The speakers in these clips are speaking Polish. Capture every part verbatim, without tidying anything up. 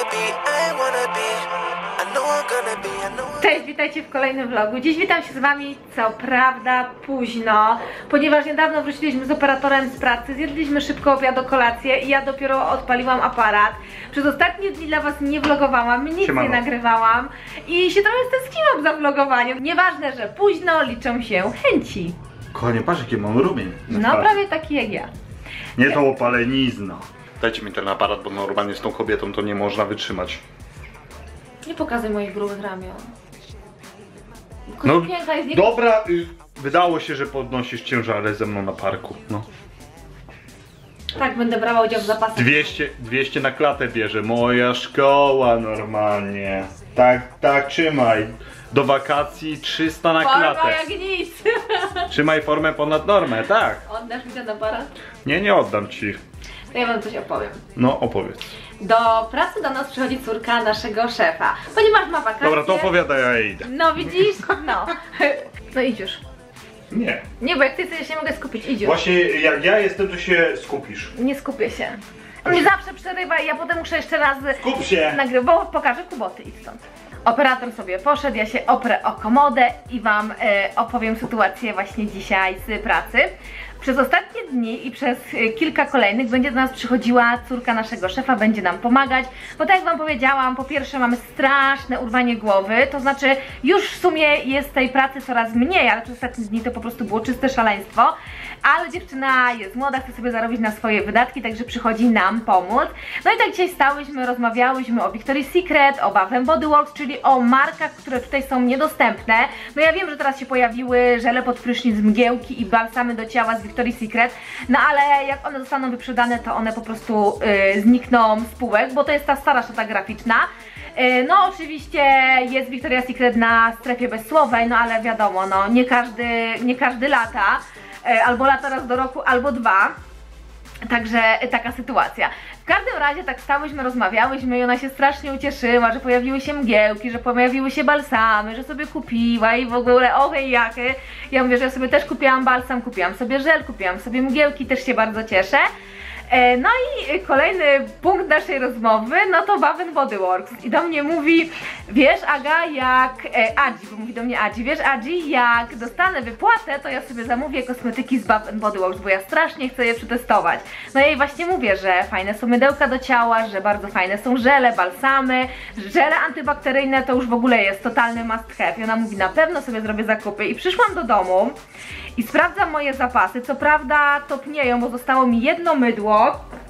Cześć, witajcie w kolejnym vlogu. Dziś witam się z wami, co prawda późno, ponieważ niedawno wróciliśmy z operatorem z pracy, zjedliśmy szybko obiad o kolację i ja dopiero odpaliłam aparat. Przez ostatnie dni dla was nie vlogowałam, nic Siemano. nie nagrywałam i się trochę stęskniłam za vlogowaniem. Nieważne, że późno, liczą się chęci. Kochanie, patrz jakie mam rumień. No prawie taki jak ja. Nie to opalenizna. Dajcie mi ten aparat, bo normalnie z tą kobietą to nie można wytrzymać. Nie pokazuj moich grubych ramion. No, jest dobra, y, wydało się, że podnosisz ciężary ze mną na parku, no. Tak, będę brała udział w zapasach. dwieście, dwieście na klatę bierze, moja szkoła normalnie. Tak, tak, trzymaj. Do wakacji trzysta na klatę. Forma jak nic. Trzymaj formę ponad normę, tak. Oddasz mi ten aparat? Nie, nie oddam ci. To ja wam coś opowiem. No, opowiedz. Do pracy do nas przychodzi córka naszego szefa, ponieważ ma wakacje. Dobra, to opowiada, ja idę. No widzisz? No. No idź już. Nie. Nie, bo jak ty jesteś, się nie mogę skupić, idź już. Właśnie jak ja jestem, to się skupisz. Nie skupię się. On mnie zawsze przerywa i ja potem muszę jeszcze raz Skup się! nagrywać, bo pokażę kuboty, idź stąd. Operator sobie poszedł, ja się oprę o komodę i wam e, opowiem sytuację właśnie dzisiaj z pracy. Przez ostatnie dni i przez kilka kolejnych będzie do nas przychodziła córka naszego szefa, będzie nam pomagać, bo tak jak wam powiedziałam, po pierwsze mamy straszne urwanie głowy, to znaczy już w sumie jest tej pracy coraz mniej, ale przez ostatnie dni to po prostu było czyste szaleństwo, ale dziewczyna jest młoda, chce sobie zarobić na swoje wydatki, także przychodzi nam pomóc. No i tak dzisiaj stałyśmy, rozmawiałyśmy o Victoria's Secret, o Bath and Body Works, czyli o markach, które tutaj są niedostępne. No ja wiem, że teraz się pojawiły żele pod prysznic, mgiełki i balsamy do ciała z Victoria's Secret, no ale jak one zostaną wyprzedane, to one po prostu yy, znikną z półek, bo to jest ta stara szata graficzna. Yy, no oczywiście jest Victoria's Secret na strefie bezsłowej, no ale wiadomo, no nie każdy, nie każdy lata, yy, albo lata raz do roku, albo dwa. Także taka sytuacja. W każdym razie tak stałyśmy, rozmawiałyśmy i ona się strasznie ucieszyła, że pojawiły się mgiełki, że pojawiły się balsamy, że sobie kupiła i w ogóle ochej jakie. Ja mówię, że ja sobie też kupiłam balsam, kupiłam sobie żel, kupiłam sobie mgiełki, też się bardzo cieszę. No i kolejny punkt naszej rozmowy, no to Bath and Body Works. I do mnie mówi, wiesz Aga, jak... E, Adzi, bo mówi do mnie Adzi, wiesz Adzi, jak dostanę wypłatę, to ja sobie zamówię kosmetyki z Bath and Body Works, bo ja strasznie chcę je przetestować. No ja jej właśnie mówię, że fajne są mydełka do ciała, że bardzo fajne są żele, balsamy, żele antybakteryjne to już w ogóle jest totalny must have. I ona mówi, na pewno sobie zrobię zakupy. I przyszłam do domu i sprawdzam moje zapasy, co prawda topnieją, bo zostało mi jedno mydło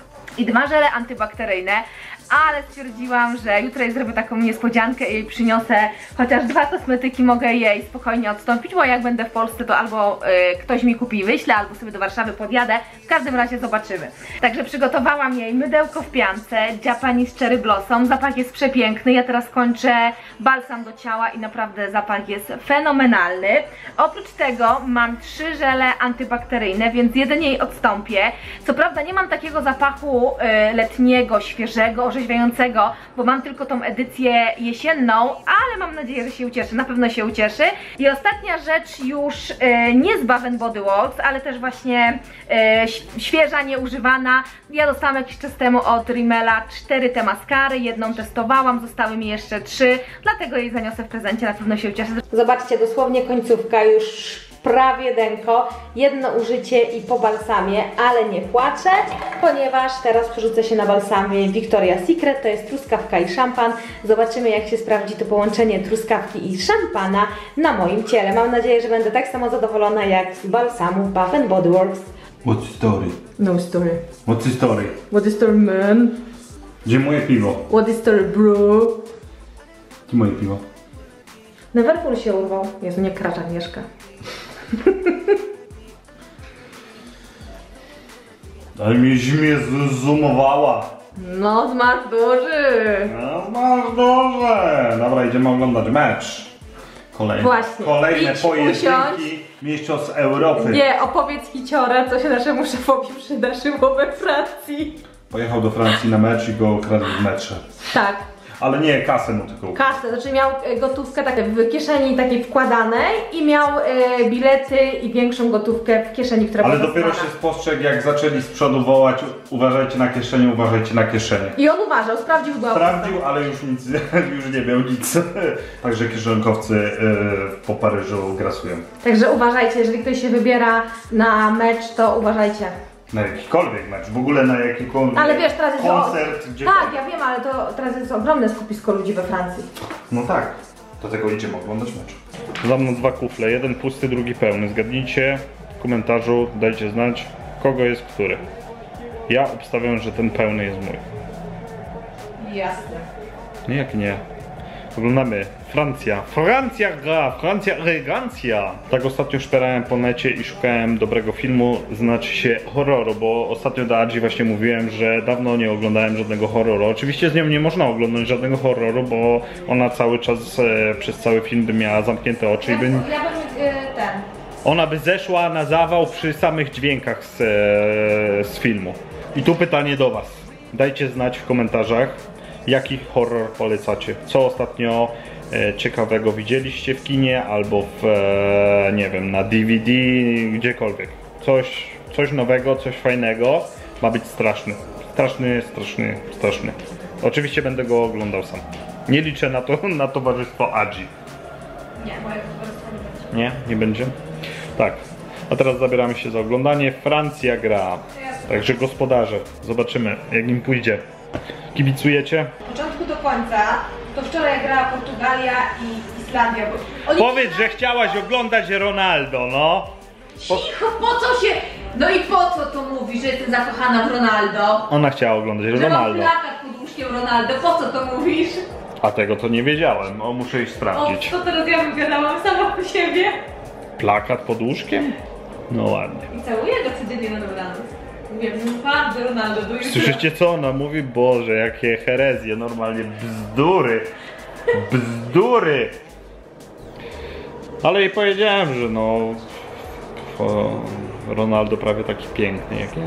i dwa żele antybakteryjne, ale stwierdziłam, że jutro jej zrobię taką niespodziankę i jej przyniosę chociaż dwa kosmetyki, mogę jej spokojnie odstąpić, bo jak będę w Polsce, to albo y, ktoś mi kupi i wyśle, albo sobie do Warszawy podjadę, w każdym razie zobaczymy. Także przygotowałam jej mydełko w piance, Japanese Cherry Blossom, zapach jest przepiękny, ja teraz kończę balsam do ciała i naprawdę zapach jest fenomenalny. Oprócz tego mam trzy żele antybakteryjne, więc jeden jej odstąpię. Co prawda nie mam takiego zapachu y, letniego, świeżego, orzeźwiającego, bo mam tylko tą edycję jesienną, ale mam nadzieję, że się ucieszy, na pewno się ucieszy. I ostatnia rzecz już e, nie z Bath and Body Works, ale też właśnie e, świeża, nieużywana. Ja dostałam jakiś czas temu od Rimmela cztery te maskary, jedną testowałam, zostały mi jeszcze trzy, dlatego jej zaniosę w prezencie, na pewno się ucieszy. Zobaczcie, dosłownie końcówka już prawie denko, jedno użycie i po balsamie, ale nie płaczę, ponieważ teraz przerzucę się na balsamie Victoria's Secret, to jest truskawka i szampan. Zobaczymy, jak się sprawdzi to połączenie truskawki i szampana na moim ciele. Mam nadzieję, że będę tak samo zadowolona jak z balsamów Bath and Body Works. What's the story? No story. What's the story? What is story, man? Gdzie moje piwo? What is story, bro? Gdzie moje piwo? Liverpool się urwał. Jezu, nie kracz Agnieszka. Ale mi mnie zoomowała. No, masz duży. No, masz duże. Dobra, idziemy oglądać mecz. Kolejne, Właśnie. Kolejne Idź, pojedynki mistrzostw Europy. Nie, opowiedz hiciora, co się naszemu szefowi przydarzyło we Francji. Pojechał do Francji na mecz i go okradł w metrze. Tak. ale nie, kasę mu tylko ukradł. Kasę, znaczy miał gotówkę tak w kieszeni takiej wkładanej i miał e, bilety i większą gotówkę w kieszeni, która Ale była dopiero zasłana. się spostrzegł, jak zaczęli z przodu wołać: uważajcie na kieszenie, uważajcie na kieszenie. I on uważał, sprawdził go. Sprawdził, ale już nic, już nie miał nic. Także kieszonkowcy yy, po Paryżu grasują. Także uważajcie, jeżeli ktoś się wybiera na mecz, to uważajcie. Na jakikolwiek mecz, w ogóle na jakikolwiek Ale wiesz, teraz jest koncert, o... gdzie... Tak, ja wiem, ale to teraz jest ogromne skupisko ludzi we Francji. No tak, dlatego idziemy oglądać mecz. Za mną dwa kufle, jeden pusty, drugi pełny. Zgadnijcie w komentarzu, dajcie znać, kogo jest który. Ja obstawiam, że ten pełny jest mój. Jasne. Nie, jak nie. Oglądamy Francja. Francja gra! Francja elegancja! Tak ostatnio szperałem po necie i szukałem dobrego filmu, znaczy się horroru, bo ostatnio do Adzi właśnie mówiłem, że dawno nie oglądałem żadnego horroru. Oczywiście z nią nie można oglądać żadnego horroru, bo ona cały czas e, przez cały film by miała zamknięte oczy i by... Ja bym y, ten... Ona by zeszła na zawał przy samych dźwiękach z, e, z filmu. I tu pytanie do was. Dajcie znać w komentarzach, jaki horror polecacie. Co ostatnio e, ciekawego widzieliście w kinie albo w, e, nie wiem, na D V D, gdziekolwiek. Coś, coś nowego, coś fajnego. Ma być straszny. Straszny, straszny, straszny. Oczywiście będę go oglądał sam. Nie liczę na to, na towarzystwo Adzi. Nie, moje towarzystwo nie będzie. Nie? Nie będzie? Tak. A teraz zabieramy się za oglądanie. Francja gra. Także gospodarze. Zobaczymy, jak im pójdzie. Kibicujecie? Od początku do końca, to wczoraj grała Portugalia i Islandia. Bo oni... Powiedz, że chciałaś oglądać Ronaldo, no. Cicho, po co się... No i po co to mówisz, że jestem zakochana w Ronaldo? Ona chciała oglądać Że mam Ronaldo. plakat pod łóżkiem Ronaldo, po co to mówisz? A tego to nie wiedziałem. O, muszę iść O, sprawdzić. to teraz ja wygadałam sama po siebie. Plakat pod łóżkiem? No ładnie. I całuję go codziennie na dobranoc. Mówię, pan do Ronaldo, do jutra. Słyszycie, co ona mówi? Boże, jakie herezje, normalnie bzdury. Bzdury. Ale jej powiedziałem, że no... O, Ronaldo prawie taki piękny jak ja.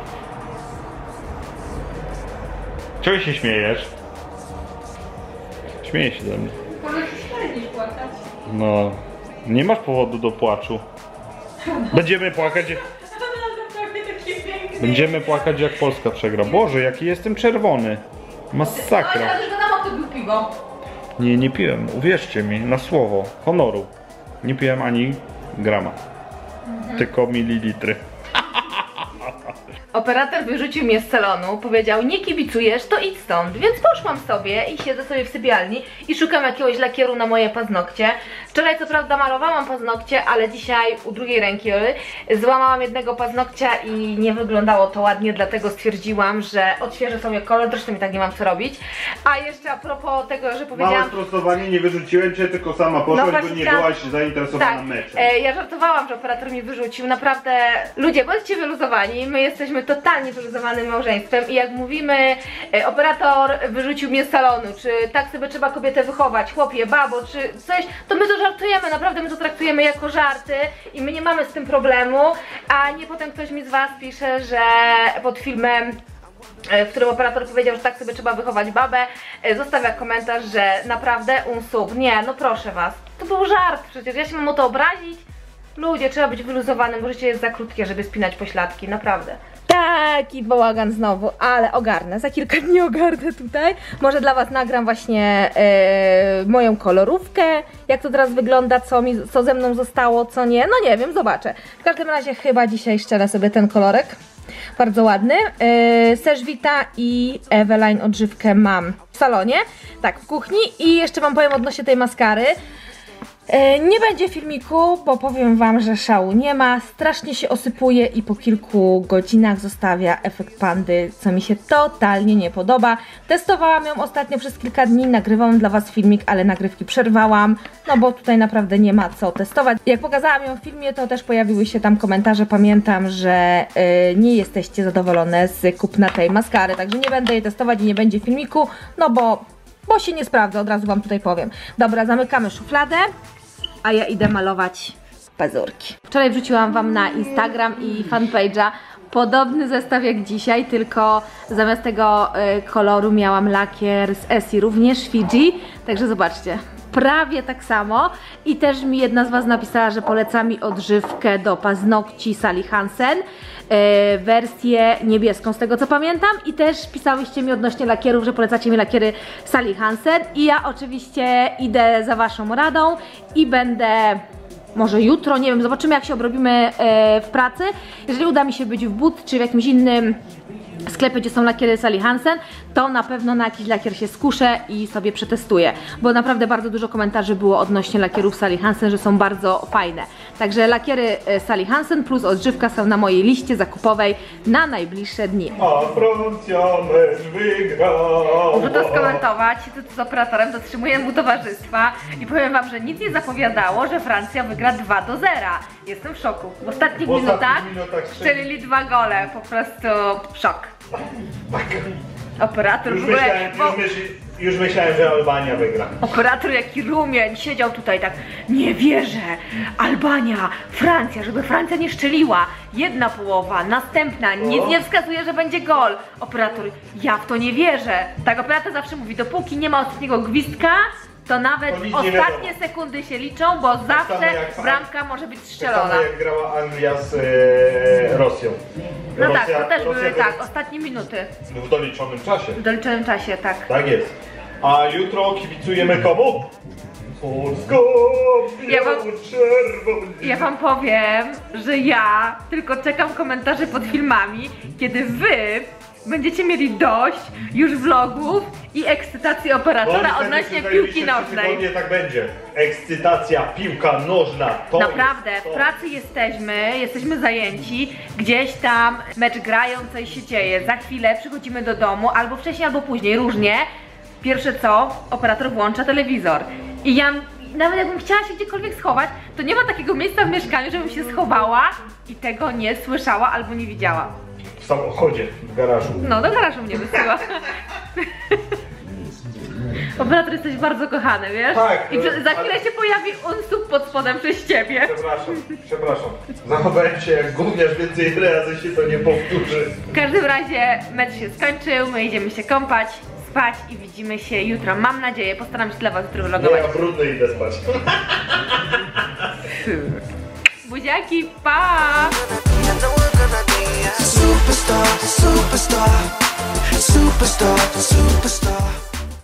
Czego się śmiejesz? Śmieję się ze mnie. Może się śmiać niż płakać. No, nie masz powodu do płaczu. Będziemy płakać, Ronaldo prawie taki piękny. będziemy płakać jak Polska przegra. Boże, jaki jestem czerwony. No Masakra. ale już wiadomo, kto pił piwo. Nie, nie piłem. Uwierzcie mi, na słowo, honoru. Nie piłem ani grama. Tylko mililitry. Operator wyrzucił mnie z salonu, powiedział: nie kibicujesz, to idź stąd. Więc poszłam sobie i siedzę sobie w sypialni i szukam jakiegoś lakieru na moje paznokcie. Wczoraj co prawda malowałam paznokcie, ale dzisiaj u drugiej ręki złamałam jednego paznokcia i nie wyglądało to ładnie, dlatego stwierdziłam, że odświeżę sobie kolor, zresztą i tak nie mam co robić. A jeszcze a propos tego, że Małe powiedziałam... sprostowanie, nie wyrzuciłem cię, tylko sama poszłaś, No bo właśnie nie chciałam- byłaś zainteresowana Tak, meczem. e, ja żartowałam, że operator mi wyrzucił. Naprawdę, ludzie, bądźcie wyluzowani. My jesteśmy totalnie wyluzowanym małżeństwem i jak mówimy, e, operator wyrzucił mnie z salonu, czy tak sobie trzeba kobietę wychować, chłopie, babo, czy coś, to my to żartujemy, naprawdę my to traktujemy jako żarty i my nie mamy z tym problemu, a nie potem ktoś mi z was pisze, że pod filmem, w którym operator powiedział, że tak sobie trzeba wychować babę, zostawia komentarz, że naprawdę un sub. Nie, no proszę was, to był żart przecież, ja się mam o to obrazić? Ludzie, trzeba być wyluzowanym, bo życie jest za krótkie, żeby spinać pośladki, naprawdę. Taki bałagan znowu, ale ogarnę, za kilka dni ogarnę tutaj. Może dla was nagram właśnie e, moją kolorówkę, jak to teraz wygląda, co, mi, co ze mną zostało, co nie, no nie wiem, zobaczę. W każdym razie chyba dzisiaj szczelę sobie ten kolorek. Bardzo ładny. Yy, Serge Vita i Eveline odżywkę mam w salonie, tak, w kuchni. I jeszcze wam powiem odnośnie tej maskary. Yy, nie będzie filmiku, bo powiem wam, że szału nie ma. Strasznie się osypuje i po kilku godzinach zostawia efekt pandy, co mi się totalnie nie podoba. Testowałam ją ostatnio przez kilka dni, nagrywałam dla was filmik, ale nagrywki przerwałam, no bo tutaj naprawdę nie ma co testować. Jak pokazałam ją w filmie, to też pojawiły się tam komentarze, pamiętam, że yy, nie jesteście zadowolone z kupna tej maskary, także nie będę jej testować i nie będzie filmiku, no bo, bo się nie sprawdza, od razu wam tutaj powiem. Dobra, zamykamy szufladę, a ja idę malować pazurki. Wczoraj wrzuciłam wam na Instagram i fanpage'a podobny zestaw jak dzisiaj, tylko zamiast tego y, koloru miałam lakier z Essie, również Fiji, także zobaczcie. Prawie tak samo i też mi jedna z was napisała, że poleca mi odżywkę do paznokci Sally Hansen, yy, wersję niebieską z tego co pamiętam, i też pisałyście mi odnośnie lakierów, że polecacie mi lakiery Sally Hansen i ja oczywiście idę za waszą radą i będę może jutro, nie wiem, zobaczymy jak się obrobimy yy, w pracy. Jeżeli uda mi się być w But czy w jakimś innym sklepy, gdzie są lakiery Sally Hansen, to na pewno na jakiś lakier się skuszę i sobie przetestuję, bo naprawdę bardzo dużo komentarzy było odnośnie lakierów Sally Hansen, że są bardzo fajne. Także lakiery Sally Hansen plus odżywka są na mojej liście zakupowej na najbliższe dni. A Francja mecz wygrała. Muszę to skomentować, tu z operatorem dotrzymuję mu towarzystwa i powiem wam, że nic nie zapowiadało, że Francja wygra dwa do zera. Jestem w szoku. W ostatnich, W ostatnich minutach, minutach strzelili dwa gole, po prostu szok. Operator Już w ogóle, myślałem, bo... już, myśl, już myślałem, że Albania wygra. Operator jaki rumień, siedział tutaj tak, nie wierzę, Albania, Francja, żeby Francja nie szczeliła, jedna połowa, następna, nic nie wskazuje, że będzie gol. Operator, ja w to nie wierzę. Tak operator zawsze mówi, dopóki nie ma ostatniego gwizdka, to nawet To ostatnie sekundy się liczą, bo zawsze bramka może być Tak strzelona. samo jak grała Anglia z e, Rosją. No Rosja, tak, to też Rosja były gra- tak, ostatnie minuty, W doliczonym czasie. w doliczonym czasie, tak. Tak jest. A jutro kibicujemy komu? Polska, Ja wam- biało-czerwoni. Ja wam powiem, że ja tylko czekam komentarzy pod filmami, kiedy wy będziecie mieli dość już vlogów i ekscytacji operatora odnośnie piłki nożnej. Nie tak będzie. Ekscytacja, piłka nożna. To Naprawdę, jest w to. pracy jesteśmy, jesteśmy zajęci, gdzieś tam mecz grają, coś się dzieje. Za chwilę przychodzimy do domu, albo wcześniej, albo później, różnie. Pierwsze co, operator włącza telewizor. I ja, nawet jakbym chciała się gdziekolwiek schować, to nie ma takiego miejsca w mieszkaniu, żebym się schowała i tego nie słyszała albo nie widziała. W samochodzie, w garażu. No, do garażu mnie wysyła. Operator, jesteś bardzo kochany, wiesz? Tak, I prze- za ale- chwilę się pojawi unsub pod spodem przez ciebie. Przepraszam, przepraszam. Zachowałem się jak gówniarz, więcej razy się to nie powtórzy. W każdym razie mecz się skończył, my idziemy się kąpać, spać i widzimy się jutro. Mam nadzieję, postaram się dla was jutro Nie, vlogować. ja brudny idę spać. Buziaki, pa! Superstar, superstar, superstar, superstar.